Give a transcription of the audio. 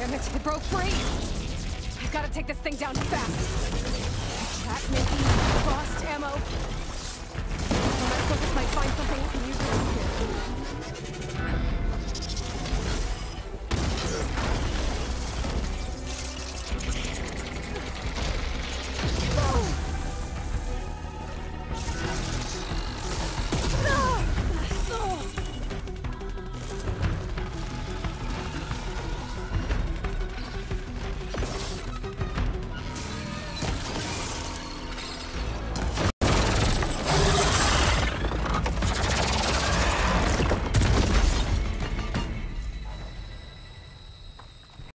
Damn it, it broke free! I've gotta take this thing down fast. Chat, Mickey, frost, ammo. My focus might find something we can use around here.